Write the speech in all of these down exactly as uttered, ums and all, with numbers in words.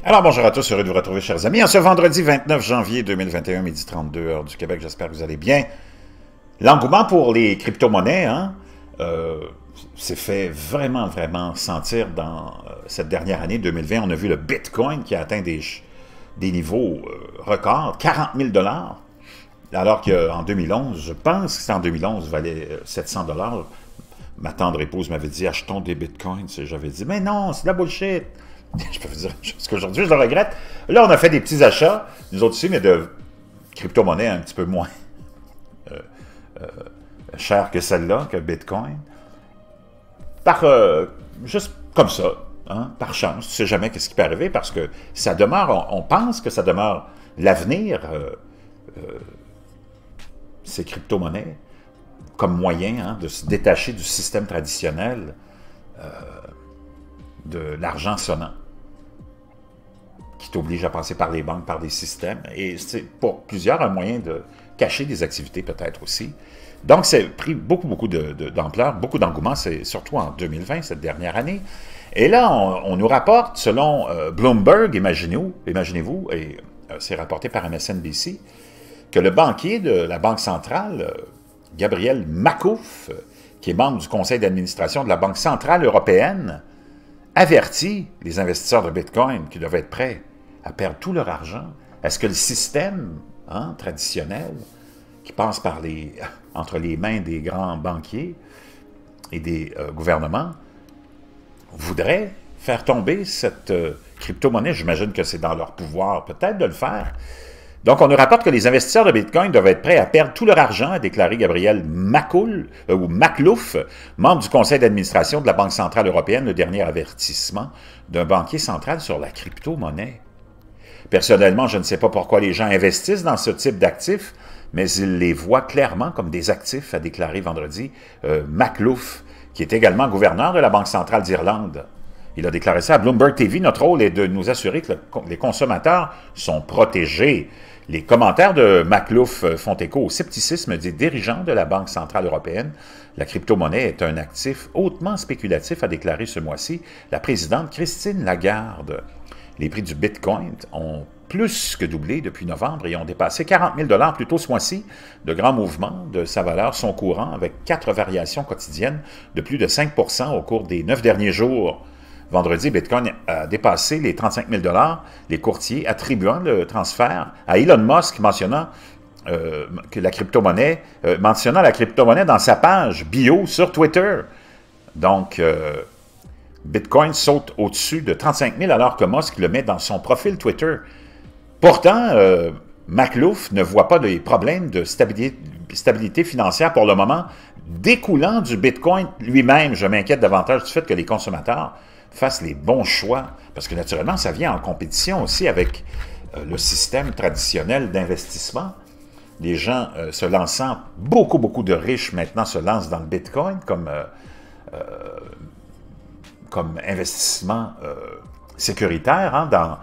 Alors bonjour à tous, heureux de vous retrouver chers amis. En ce vendredi vingt-neuf janvier deux mille vingt et un, midi trente-deux, heure du Québec, j'espère que vous allez bien. L'engouement pour les crypto-monnaies hein, euh, s'est fait vraiment, vraiment sentir dans euh, cette dernière année deux mille vingt. On a vu le Bitcoin qui a atteint des, des niveaux euh, records, quarante mille dollars, alors qu'en deux mille onze, je pense que c'était en deux mille onze, valait sept cents dollars. Ma tendre épouse m'avait dit « achetons des bitcoins ». J'avais dit « mais non, c'est de la bullshit ». Je peux vous dire qu'aujourd'hui, je le regrette. Là, on a fait des petits achats, nous autres aussi, mais de crypto-monnaies un petit peu moins euh, euh, chères que celle-là, que Bitcoin. Par, euh, juste comme ça, hein, par chance. Tu ne sais jamais ce qui peut arriver parce que ça demeure, on, on pense que ça demeure l'avenir, euh, euh, ces crypto-monnaies, comme moyen hein, de se détacher du système traditionnel euh, de l'argent sonnant, qui t'oblige à passer par les banques, par des systèmes, et c'est pour plusieurs un moyen de cacher des activités peut-être aussi. Donc, c'est pris beaucoup, beaucoup d'ampleur, de, de, beaucoup d'engouement, c'est surtout en deux mille vingt, cette dernière année. Et là, on, on nous rapporte, selon euh, Bloomberg, imaginez-vous, imaginez-vous, et euh, c'est rapporté par M S N B C, que le banquier de la Banque centrale, euh, Gabriel Makouf, euh, qui est membre du conseil d'administration de la Banque centrale européenne, avertit les investisseurs de Bitcoin qui doivent être prêts à perdre tout leur argent. Est-ce que le système hein, traditionnel qui passe par les, entre les mains des grands banquiers et des euh, gouvernements voudrait faire tomber cette euh, crypto-monnaie? J'imagine que c'est dans leur pouvoir peut-être de le faire. Donc, on nous rapporte que les investisseurs de Bitcoin doivent être prêts à perdre tout leur argent, a déclaré Gabriel Makoul, euh, ou Maklouf, membre du conseil d'administration de la Banque centrale européenne, le dernier avertissement d'un banquier central sur la crypto-monnaie. Personnellement, je ne sais pas pourquoi les gens investissent dans ce type d'actifs, mais ils les voient clairement comme des actifs, a déclaré vendredi euh, Maklouf, qui est également gouverneur de la Banque centrale d'Irlande. Il a déclaré ça à Bloomberg T V. Notre rôle est de nous assurer que le, les consommateurs sont protégés. Les commentaires de Maklouf font écho au scepticisme des dirigeants de la Banque centrale européenne. La crypto-monnaie est un actif hautement spéculatif, a déclaré ce mois-ci la présidente Christine Lagarde. Les prix du Bitcoin ont plus que doublé depuis novembre et ont dépassé quarante mille dollars plus tôt ce mois-ci. De grands mouvements de sa valeur sont courants avec quatre variations quotidiennes de plus de cinq pour cent au cours des neuf derniers jours. Vendredi, Bitcoin a dépassé les trente-cinq mille dollars, les courtiers attribuant le transfert à Elon Musk mentionnant euh, que la crypto-monnaie, euh, mentionnant la crypto-monnaie dans sa page bio sur Twitter. Donc, euh, Bitcoin saute au-dessus de trente-cinq mille alors que Musk le met dans son profil Twitter. Pourtant, euh, Maklouf ne voit pas de problèmes de stabilité, stabilité financière pour le moment découlant du Bitcoin lui-même. Je m'inquiète davantage du fait que les consommateurs fassent les bons choix, parce que naturellement, ça vient en compétition aussi avec euh, le système traditionnel d'investissement. Les gens euh, se lançant, beaucoup, beaucoup de riches maintenant se lancent dans le Bitcoin comme, euh, euh, comme investissement euh, sécuritaire hein, dans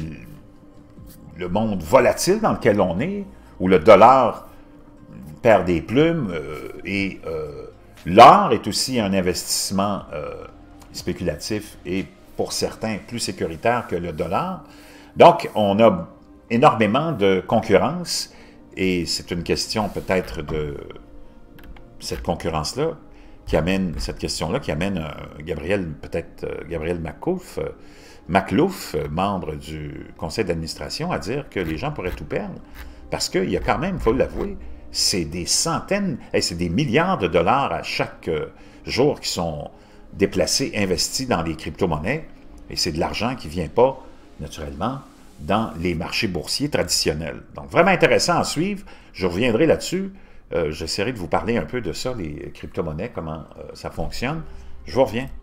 le monde volatile dans lequel on est, où le dollar perd des plumes euh, et euh, l'or est aussi un investissement euh, spéculatif et pour certains plus sécuritaire que le dollar. Donc, on a énormément de concurrence et c'est une question peut-être de cette concurrence-là qui amène, cette question-là qui amène euh, Gabriel, peut-être euh, Gabriel Maklouf, euh, Maklouf, membre du conseil d'administration, à dire que les gens pourraient tout perdre parce qu'il y a quand même, il faut l'avouer, c'est des centaines, hey, c'est des milliards de dollars à chaque euh, jour qui sont déplacés, investis dans les crypto-monnaies, et c'est de l'argent qui ne vient pas, naturellement, dans les marchés boursiers traditionnels. Donc, vraiment intéressant à suivre. Je reviendrai là-dessus. Euh, J'essaierai de vous parler un peu de ça, les crypto-monnaies, comment euh, ça fonctionne. Je vous reviens.